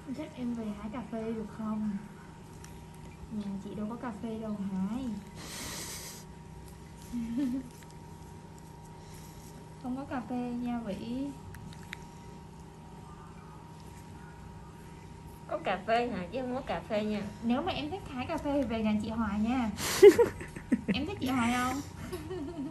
Chắc em về hái cà phê được không? Nhà chị đâu có cà phê đâu hái. Không có cà phê nha Vĩ. Có cà phê hả? Chứ không có cà phê nha. Nếu mà em thích hái cà phê thì về nhà chị Hoài nha. Em thích chị Hoài không?